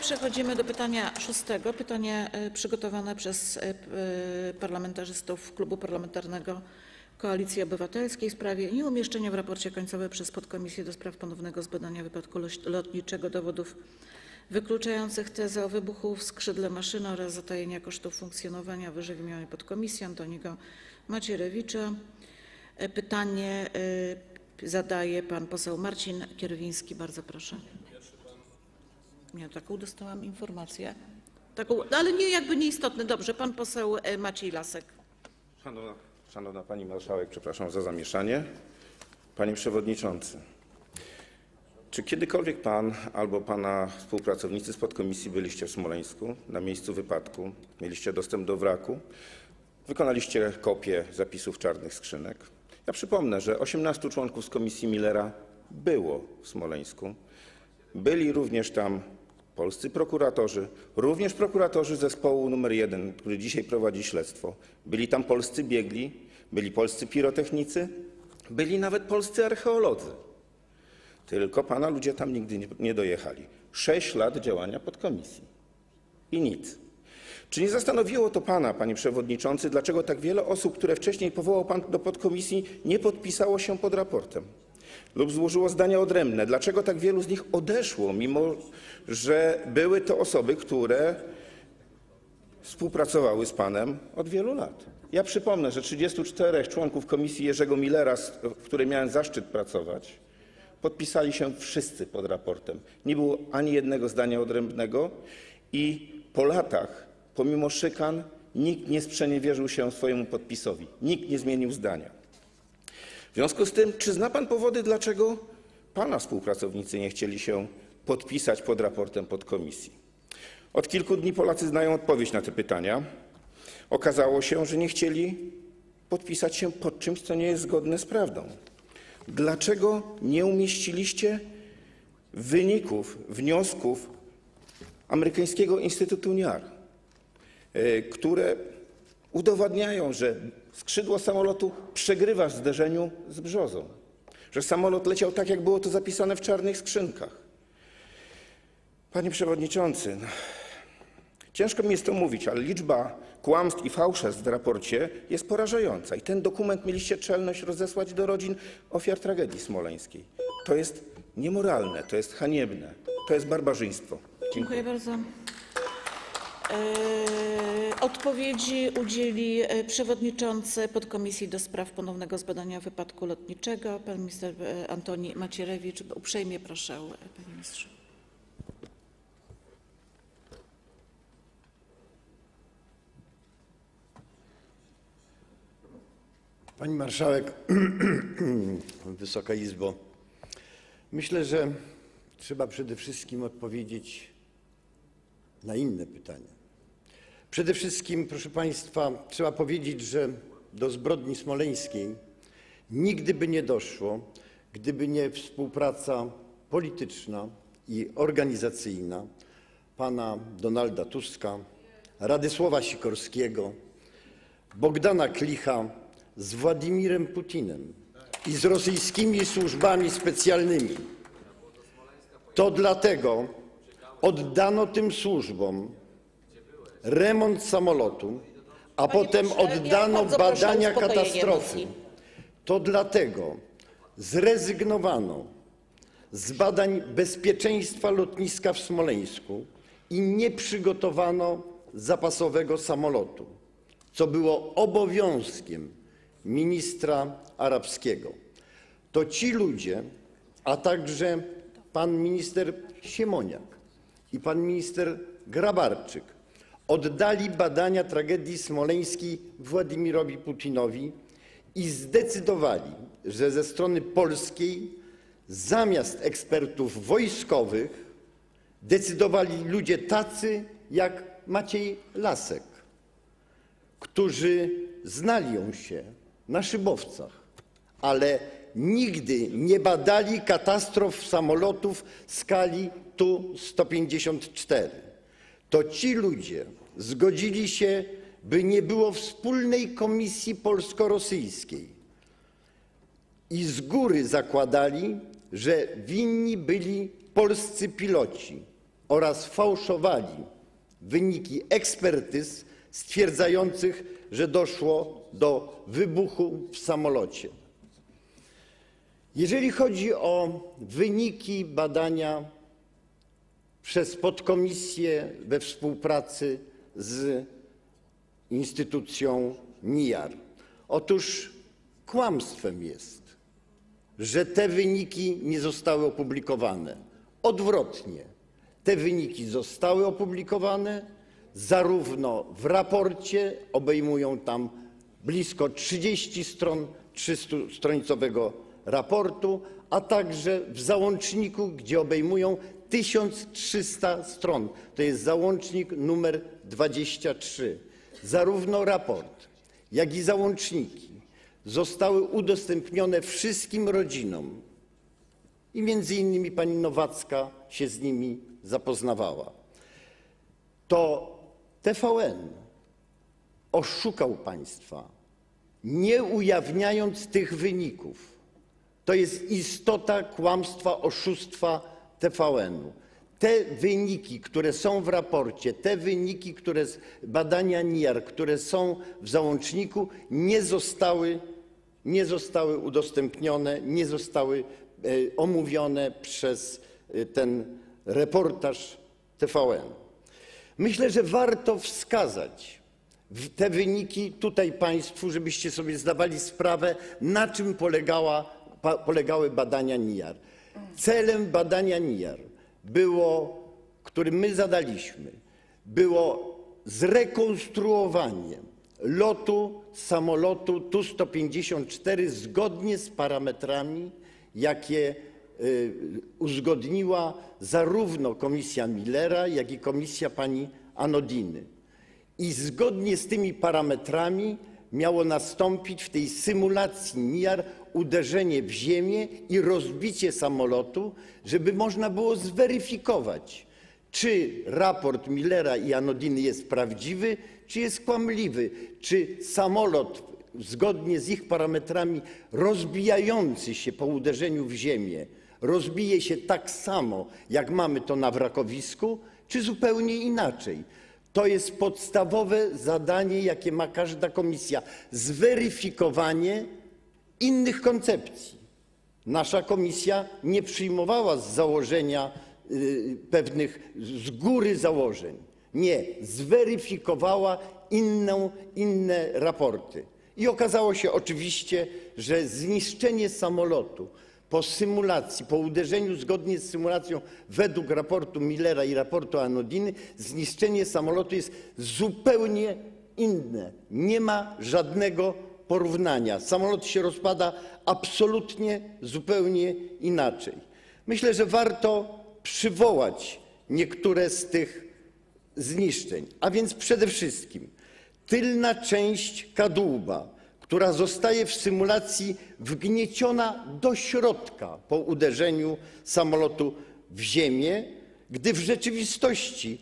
Przechodzimy do pytania 6. Pytanie przygotowane przez parlamentarzystów Klubu Parlamentarnego Koalicji Obywatelskiej w sprawie nieumieszczenia w raporcie końcowym przez podkomisję do spraw ponownego zbadania wypadku lotniczego dowodów wykluczających tezę o wybuchu w skrzydle maszyny oraz zatajenia kosztów funkcjonowania wyżej wymienionej podkomisji Antoniego Macierewicza. Pytanie zadaje pan poseł Marcin Kierwiński. Bardzo proszę. Ja taką dostałam informację, ale jakby nieistotne. Dobrze, pan poseł Maciej Lasek. Szanowna Pani Marszałek, przepraszam za zamieszanie. Panie Przewodniczący, czy kiedykolwiek Pan albo Pana współpracownicy z podkomisji byliście w Smoleńsku na miejscu wypadku? Mieliście dostęp do wraku? Wykonaliście kopię zapisów czarnych skrzynek? Ja przypomnę, że 18 członków z komisji Millera było w Smoleńsku. Byli również tam polscy prokuratorzy, również prokuratorzy zespołu nr 1, który dzisiaj prowadzi śledztwo. Byli tam polscy biegli, byli polscy pirotechnicy, byli nawet polscy archeolodzy. Tylko Pana ludzie tam nigdy nie dojechali. 6 lat działania podkomisji i nic. Czy nie zastanowiło to Pana, Panie Przewodniczący, dlaczego tak wiele osób, które wcześniej powołał Pan do podkomisji, nie podpisało się pod raportem lub złożyło zdania odrębne? Dlaczego tak wielu z nich odeszło, mimo że były to osoby, które współpracowały z Panem od wielu lat? Ja przypomnę, że 34 członków komisji Jerzego Millera, w której miałem zaszczyt pracować, podpisali się wszyscy pod raportem. Nie było ani jednego zdania odrębnego i po latach, pomimo szykan, nikt nie sprzeniewierzył się swojemu podpisowi. Nikt nie zmienił zdania. W związku z tym, czy zna Pan powody, dlaczego Pana współpracownicy nie chcieli się podpisać pod raportem podkomisji? Od kilku dni Polacy znają odpowiedź na te pytania. Okazało się, że nie chcieli podpisać się pod czymś, co nie jest zgodne z prawdą. Dlaczego nie umieściliście wyników, wniosków amerykańskiego Instytutu NIAR, które udowadniają, że skrzydło samolotu przegrywa w zderzeniu z brzozą, że samolot leciał tak, jak było to zapisane w czarnych skrzynkach? Panie Przewodniczący, ciężko mi jest to mówić, ale liczba kłamstw i fałszerstw w raporcie jest porażająca i ten dokument mieliście czelność rozesłać do rodzin ofiar tragedii smoleńskiej. To jest niemoralne, to jest haniebne, to jest barbarzyństwo. Dziękuję bardzo. Odpowiedzi udzieli przewodniczący podkomisji do spraw ponownego zbadania wypadku lotniczego, pan minister Antoni Macierewicz. Uprzejmie proszę, panie ministrze. Pani Marszałek, Wysoka Izbo, myślę, że trzeba przede wszystkim odpowiedzieć na inne pytania. Przede wszystkim, proszę Państwa, trzeba powiedzieć, że do zbrodni smoleńskiej nigdy by nie doszło, gdyby nie współpraca polityczna i organizacyjna pana Donalda Tuska, Radysława Sikorskiego, Bogdana Klicha z Władimirem Putinem i z rosyjskimi służbami specjalnymi. To dlatego oddano tym służbom remont samolotu, a potem oddano badania katastrofy. To dlatego zrezygnowano z badań bezpieczeństwa lotniska w Smoleńsku i nie przygotowano zapasowego samolotu, co było obowiązkiem ministra Arabskiego. To ci ludzie, a także pan minister Siemoniak i pan minister Grabarczyk oddali badania tragedii smoleńskiej Władimirowi Putinowi i zdecydowali, że ze strony polskiej zamiast ekspertów wojskowych decydowali ludzie tacy jak Maciej Lasek, którzy znali się na szybowcach, ale nigdy nie badali katastrof samolotów skali Tu-154. To ci ludzie zgodzili się, by nie było wspólnej komisji polsko-rosyjskiej i z góry zakładali, że winni byli polscy piloci oraz fałszowali wyniki ekspertyz stwierdzających, że doszło do wybuchu w samolocie. Jeżeli chodzi o wyniki badania przez podkomisję we współpracy z instytucją NIAR, otóż kłamstwem jest, że te wyniki nie zostały opublikowane. Odwrotnie, te wyniki zostały opublikowane zarówno w raporcie, obejmują tam blisko 30 stron 300-stronicowego raportu, a także w załączniku, gdzie obejmują 1300 stron. To jest załącznik numer 23. Zarówno raport, jak i załączniki zostały udostępnione wszystkim rodzinom i między innymi pani Nowacka się z nimi zapoznawała. To TVN oszukał państwa, nie ujawniając tych wyników. To jest istota kłamstwa, oszustwa TVN-u. Te wyniki, które są w raporcie, te wyniki, które z badania NIAR, które są w załączniku, nie zostały udostępnione, nie zostały omówione przez ten reportaż TVN. Myślę, że warto wskazać te wyniki tutaj państwu, żebyście sobie zdawali sprawę, na czym polegały badania NIAR. Celem badania NIAR było, który my zadaliśmy, było zrekonstruowanie lotu samolotu Tu-154 zgodnie z parametrami, jakie uzgodniła zarówno komisja Millera, jak i komisja pani Anodiny. I zgodnie z tymi parametrami miało nastąpić w tej symulacji NIAR uderzenie w ziemię i rozbicie samolotu, żeby można było zweryfikować, czy raport Millera i Anodiny jest prawdziwy, czy jest kłamliwy, czy samolot zgodnie z ich parametrami rozbijający się po uderzeniu w ziemię rozbije się tak samo, jak mamy to na wrakowisku, czy zupełnie inaczej. To jest podstawowe zadanie, jakie ma każda komisja – zweryfikowanie innych koncepcji. Nasza komisja nie przyjmowała z założenia pewnych z góry założeń. Nie, zweryfikowała inne raporty. I okazało się oczywiście, że zniszczenie samolotu po symulacji, po uderzeniu zgodnie z symulacją według raportu Millera i raportu Anodiny, zniszczenie samolotu jest zupełnie inne. Nie ma żadnego porównania. Samolot się rozpada absolutnie, zupełnie inaczej. Myślę, że warto przywołać niektóre z tych zniszczeń. A więc przede wszystkim tylna część kadłuba, która zostaje w symulacji wgnieciona do środka po uderzeniu samolotu w ziemię, gdy w rzeczywistości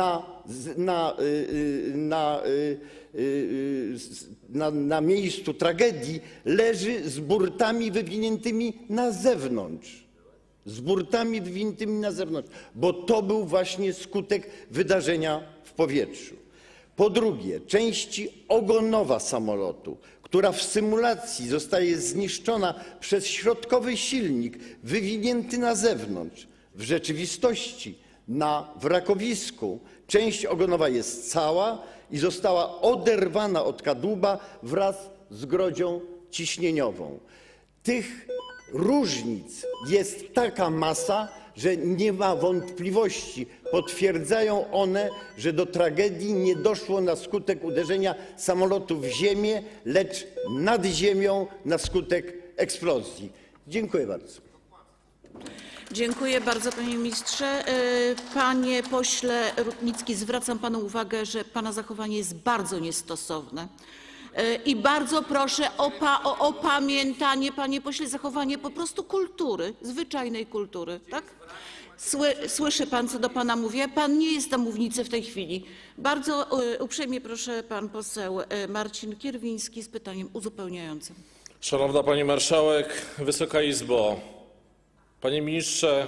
na miejscu tragedii leży z burtami wywiniętymi na zewnątrz. Z burtami wywiniętymi na zewnątrz, bo to był właśnie skutek wydarzenia w powietrzu. Po drugie, część ogonowa samolotu, która w symulacji zostaje zniszczona przez środkowy silnik wywinięty na zewnątrz. W rzeczywistości na wrakowisku część ogonowa jest cała i została oderwana od kadłuba wraz z grodzią ciśnieniową. Tych różnic jest taka masa, że nie ma wątpliwości. Potwierdzają one, że do tragedii nie doszło na skutek uderzenia samolotu w ziemię, lecz nad ziemią na skutek eksplozji. Dziękuję bardzo. Dziękuję bardzo, panie ministrze. Panie pośle Rutnicki, zwracam panu uwagę, że pana zachowanie jest bardzo niestosowne. I bardzo proszę o opamiętanie, panie pośle, zachowanie po prostu kultury, zwyczajnej kultury, tak? Słyszy pan, co do pana mówię? Pan nie jest na mównicy w tej chwili. Bardzo uprzejmie proszę, pan poseł Marcin Kierwiński z pytaniem uzupełniającym. Szanowna pani marszałek, Wysoka Izbo, panie ministrze,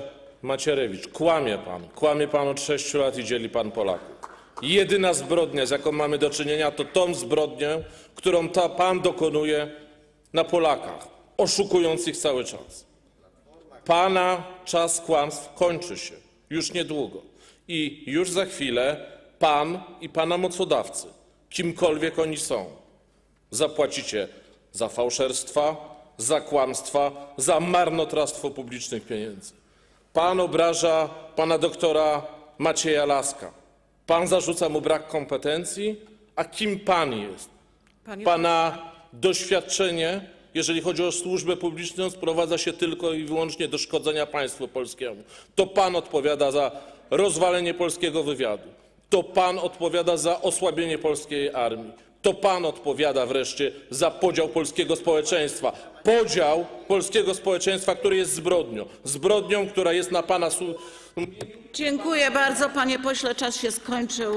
Macierewicz, kłamie pan od 6 lat i dzieli pan Polaków. Jedyna zbrodnia, z jaką mamy do czynienia, to tą zbrodnię, którą pan dokonuje na Polakach, oszukując ich cały czas. Pana czas kłamstw kończy się już niedługo i już za chwilę pan i pana mocodawcy, kimkolwiek oni są, zapłacicie za fałszerstwa, za kłamstwa, za marnotrawstwo publicznych pieniędzy. Pan obraża pana doktora Macieja Laska. Pan zarzuca mu brak kompetencji, a kim pan jest? Pana doświadczenie, jeżeli chodzi o służbę publiczną, sprowadza się tylko i wyłącznie do szkodzenia państwu polskiemu. To pan odpowiada za rozwalenie polskiego wywiadu. To pan odpowiada za osłabienie polskiej armii. To pan odpowiada wreszcie za podział polskiego społeczeństwa. Podział polskiego społeczeństwa, który jest zbrodnią. Zbrodnią, która jest na pana... Dziękuję bardzo, panie pośle. Czas się skończył.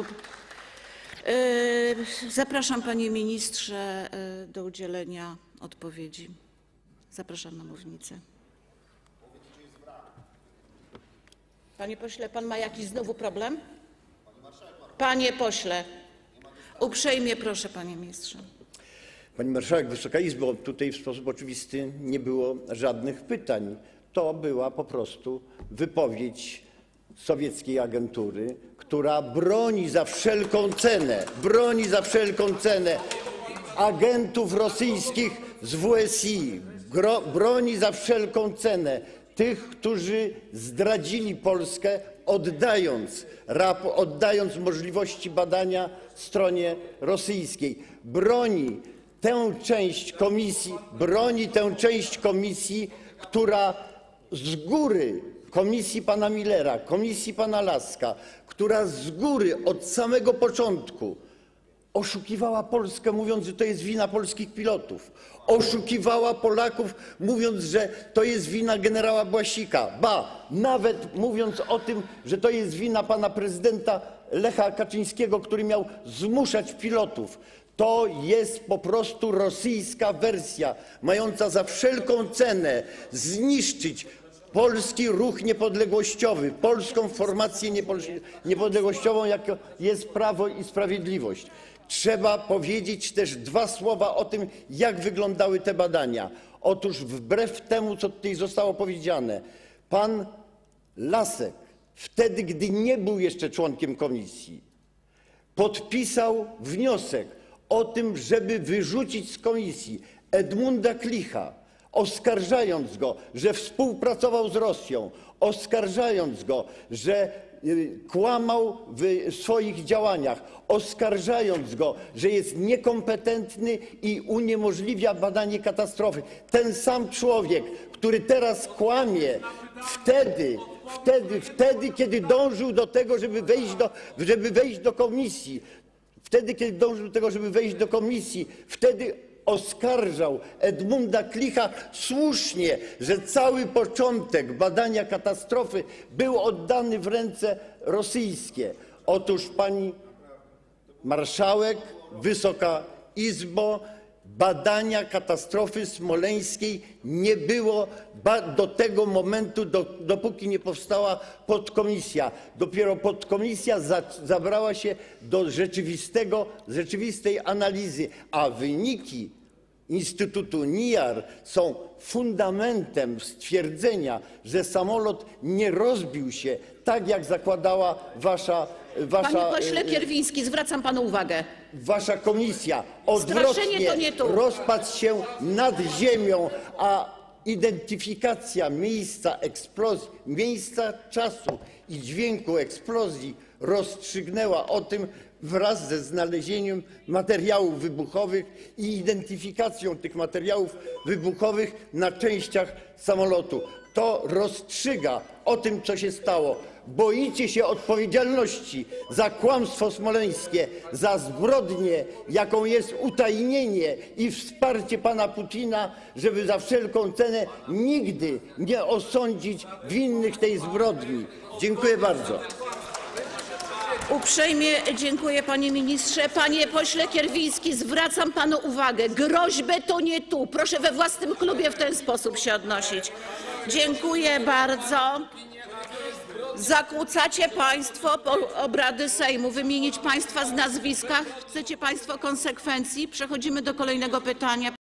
Zapraszam, panie ministrze, do udzielenia odpowiedzi. Zapraszam na mównicę. Panie pośle, pan ma jakiś znowu problem? Panie pośle, uprzejmie proszę, panie ministrze. Pani marszałek, Wysoka Izbo, tutaj w sposób oczywisty nie było żadnych pytań. To była po prostu wypowiedź sowieckiej agentury, która broni za wszelką cenę agentów rosyjskich z WSI, broni za wszelką cenę tych, którzy zdradzili Polskę, oddając możliwości badania stronie rosyjskiej. Broni tę część komisji, która z góry, komisji pana Millera, komisji pana Laska, która z góry od samego początku oszukiwała Polskę, mówiąc, że to jest wina polskich pilotów. Oszukiwała Polaków, mówiąc, że to jest wina generała Błasika. Nawet mówiąc o tym, że to jest wina pana prezydenta Lecha Kaczyńskiego, który miał zmuszać pilotów. To jest po prostu rosyjska wersja, mająca za wszelką cenę zniszczyć polski ruch niepodległościowy, polską formację niepodległościową, jaką jest Prawo i Sprawiedliwość. Trzeba powiedzieć też 2 słowa o tym, jak wyglądały te badania. Otóż wbrew temu, co tutaj zostało powiedziane, pan Lasek, wtedy, gdy nie był jeszcze członkiem komisji, podpisał wniosek o tym, żeby wyrzucić z komisji Edmunda Klicha, oskarżając go, że współpracował z Rosją, oskarżając go, że kłamał w swoich działaniach, oskarżając go, że jest niekompetentny i uniemożliwia badanie katastrofy. Ten sam człowiek, który teraz kłamie, wtedy, kiedy dążył do tego, żeby wejść do komisji, wtedy oskarżał Edmunda Klicha słusznie, że cały początek badania katastrofy był oddany w ręce rosyjskie. Otóż pani marszałek, Wysoka Izbo, badania katastrofy smoleńskiej nie było do tego momentu, dopóki nie powstała podkomisja. Dopiero podkomisja zabrała się do rzeczywistej analizy, a wyniki Instytutu NIAR są fundamentem stwierdzenia, że samolot nie rozbił się tak, jak zakładała wasza... Panie pośle Kierwiński, zwracam panu uwagę. Wasza komisja Straszenie to nie tu. rozpadł się nad ziemią, a identyfikacja miejsca eksplozji, miejsca czasu i dźwięku eksplozji rozstrzygnęła o tym wraz ze znalezieniem materiałów wybuchowych i identyfikacją tych materiałów wybuchowych na częściach samolotu. To rozstrzyga o tym, co się stało. Boicie się odpowiedzialności za kłamstwo smoleńskie, za zbrodnię, jaką jest utajnienie i wsparcie pana Putina, żeby za wszelką cenę nigdy nie osądzić winnych tej zbrodni. Dziękuję bardzo. Uprzejmie dziękuję, panie ministrze. Panie pośle Kierwiński, zwracam panu uwagę. Groźby to nie tu. Proszę we własnym klubie w ten sposób się odnosić. Dziękuję bardzo. Zakłócacie państwo obrady Sejmu. Wymienić państwa z nazwiska. Chcecie państwo konsekwencji? Przechodzimy do kolejnego pytania.